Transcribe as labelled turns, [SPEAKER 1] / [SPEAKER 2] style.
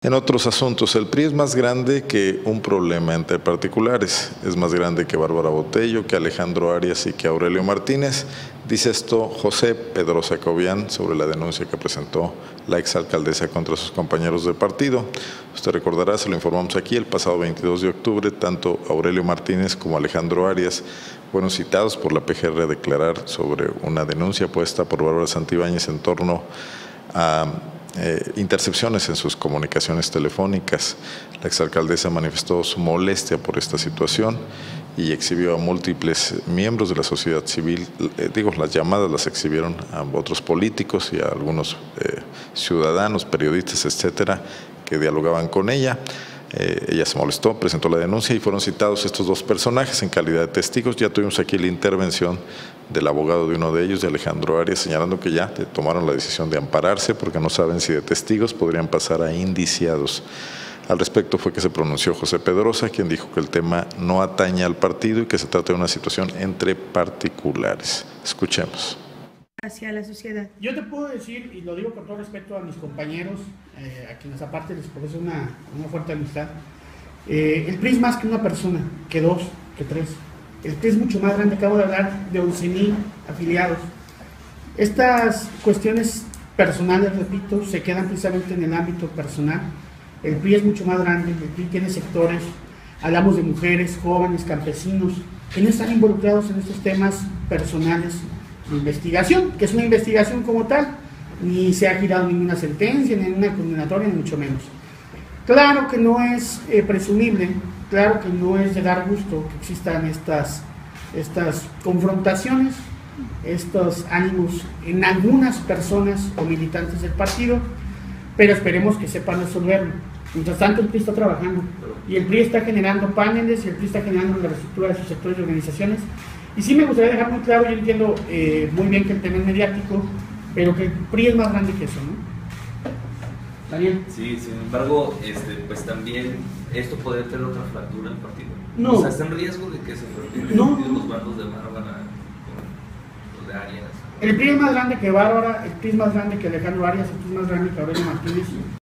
[SPEAKER 1] En otros asuntos, el PRI es más grande que un problema entre particulares. Es más grande que Bárbara Botello, que Alejandro Arias y que Aurelio Martínez. Dice esto José Pedrosa Cobian sobre la denuncia que presentó la exalcaldesa contra sus compañeros de partido. Usted recordará, se lo informamos aquí, el pasado 22 de octubre, tanto Aurelio Martínez como Alejandro Arias fueron citados por la PGR a declarar sobre una denuncia puesta por Bárbara Santibáñez en torno a intercepciones en sus comunicaciones telefónicas. La exalcaldesa manifestó su molestia por esta situación y exhibió a múltiples miembros de la sociedad civil. Las llamadas las exhibieron a otros políticos y a algunos ciudadanos, periodistas, etcétera, que dialogaban con ella. Ella se molestó, presentó la denuncia y fueron citados estos dos personajes en calidad de testigos. Ya tuvimos aquí la intervención del abogado de uno de ellos, de Alejandro Arias, señalando que ya tomaron la decisión de ampararse porque no saben si de testigos podrían pasar a indiciados. Al respecto fue que se pronunció José Pedrosa, quien dijo que el tema no atañe al partido y que se trata de una situación entre particulares. Escuchemos.
[SPEAKER 2] Hacia la sociedad.
[SPEAKER 3] Yo te puedo decir, y lo digo con todo respeto a mis compañeros, a quienes aparte les profeso una fuerte amistad, el PRI es más que una persona, que dos, que tres. El PRI es mucho más grande, acabo de hablar de 11,000 afiliados. Estas cuestiones personales, repito, se quedan precisamente en el ámbito personal. El PRI es mucho más grande, el PRI tiene sectores, hablamos de mujeres, jóvenes, campesinos, que no están involucrados en estos temas personales de investigación, que es una investigación como tal, ni se ha girado ninguna sentencia, ni una condenatoria, ni mucho menos. Claro que no es presumible, claro que no es de dar gusto que existan estas confrontaciones, estos ánimos en algunas personas o militantes del partido, pero esperemos que sepan resolverlo. Mientras tanto, el PRI está trabajando y el PRI está generando paneles y el PRI está generando la reestructura de sus sectores y organizaciones. Y sí me gustaría dejar muy claro, yo entiendo muy bien que el tema es mediático, pero que el PRI es más grande que eso, ¿no? ¿Daniel?
[SPEAKER 4] Sí, sin embargo, pues también esto podría tener otra fractura en el partido.
[SPEAKER 3] No.
[SPEAKER 4] O sea, está en riesgo de que se fracturen los bandos de Bárbara con los de Arias.
[SPEAKER 3] El PRI es más grande que Bárbara, el PRI es más grande que Alejandro Arias, el PRI es más grande que Aurelio Martínez.